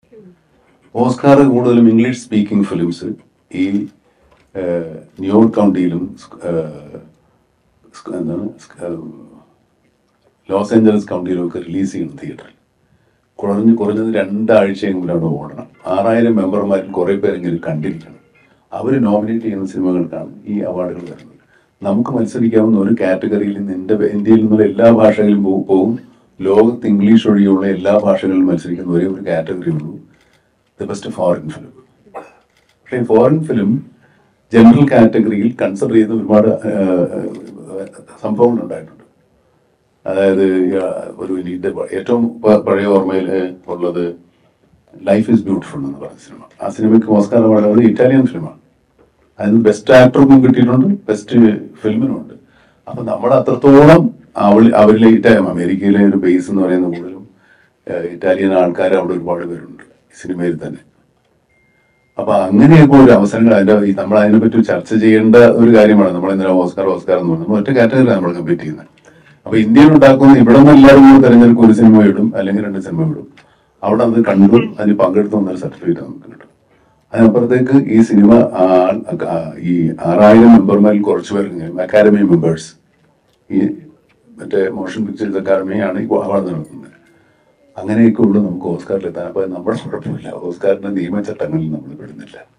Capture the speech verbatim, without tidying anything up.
Oscar കൂടുതലും English speaking films ഈ New York കൗണ്ടിയിലും എന്താണ് ലോസ് ഏഞ്ചലസ് കൗണ്ടിയിലും ഒക്കെ റിലീസ് ചെയ്യുന്നു തിയേറ്ററിൽ. കുറഞ്ഞ് കുറഞ്ഞത് രണ്ടാഴ്ചയെങ്കിലും അവിടെ ഓടണം. ആറായിരം മെമ്പർമാരിൽ കുറേ പേരെങ്കിലും കണ്ടിരിക്കണം. അവർ നോമിനേറ്റ് ചെയ്യുന്ന സിനിമകൾക്കാണ് ഈ അവാർഡുകൾ വരുന്നത്. നമുക്ക് മത്സരിക്കാവുന്ന ഒരു കാറ്റഗറിയിൽ നിന്റെ ഇന്ത്യയിൽ നിന്നുള്ള എല്ലാ ഭാഷകളിലും പോകും. ലോകത്ത് ഇംഗ്ലീഷ് ഒഴികെയുള്ള എല്ലാ ഭാഷകളിലും മത്സരിക്കുന്ന ഒരേ ഒരു കാറ്റഗറി ഉള്ളൂ, ദ ബെസ്റ്റ് ഫോറിൻ ഫിലിം. പക്ഷേ ഫോറിൻ ഫിലിം ജനറൽ കാറ്റഗറിയിൽ കൺസിഡർ ചെയ്ത് ഒരുപാട് സംഭവങ്ങൾ ഉണ്ടായിട്ടുണ്ട്. അതായത് ഒരു ഇതിൻ്റെ ഏറ്റവും പഴയ ഓർമ്മയിൽ ഉള്ളത് ലൈഫ് ഈസ് ബ്യൂട്ടിഫുൾ എന്ന് പറഞ്ഞ സിനിമ. ആ സിനിമയ്ക്ക് ഓസ്കാർ അവാർഡ് ഇറ്റാലിയൻ ഫിലിമാണ്. അതിന് ബെസ്റ്റ് ആക്ടർക്കും കിട്ടിയിട്ടുണ്ട്, ബെസ്റ്റ് ഫിലിമിനുമുണ്ട്. അപ്പം നമ്മൾ അത്രത്തോളം അവൾ അവരിലെ അമേരിക്കയിലെ ഒരു ബേസ് എന്ന് പറയുന്ന കൂടുതലും ഇറ്റാലിയൻ ആൾക്കാർ അവിടെ ഒരുപാട് പേരുണ്ട് സിനിമയിൽ തന്നെ. അപ്പൊ അങ്ങനെയൊക്കെ ഒരു അവസരങ്ങൾ അതിന്റെ നമ്മൾ അതിനെപ്പറ്റി ചർച്ച ചെയ്യേണ്ട ഒരു കാര്യമാണ്. നമ്മൾ എന്തിനാ ഓസ്കാർ ഓസ്കാർ എന്ന് പറഞ്ഞാൽ ഒറ്റ കാറ്റഗറി നമ്മൾ കമ്പീറ്റ് ചെയ്യുന്നത്. അപ്പൊ ഇന്ത്യയിൽ ഉണ്ടാക്കുന്ന ഇവിടെ നിന്ന് എല്ലാവരും തെരഞ്ഞെടുക്കും, ഒരു സിനിമ ഇടും അല്ലെങ്കിൽ രണ്ട് സിനിമ ഇടും. അവിടെ അത് കണ്ടു അതിന് പങ്കെടുത്തു എന്നൊരു സർട്ടിഫിക്കറ്റ് നമുക്ക് കിട്ടും. അതിനപ്പുറത്തേക്ക് ഈ സിനിമ ഈ ആറായിരം മെമ്പർമാരിൽ കുറച്ച് പേർക്ക് അക്കാദമി മെമ്പേഴ്സ്, ഈ മറ്റേ മോഷൻ പിക്ചേഴ്സ് അക്കാദമിയാണ് ഈ അവാർഡ് നടത്തുന്നത്. അങ്ങനെയൊക്കെ ഉള്ളു നമുക്ക് ഓസ്കാറിലെത്താൻ. അപ്പൊ നമ്മുടെ കുഴപ്പമില്ല, ഓസ്കാറിന്റെ നിയമചട്ടങ്ങളിൽ നമ്മൾ പെടുന്നില്ല.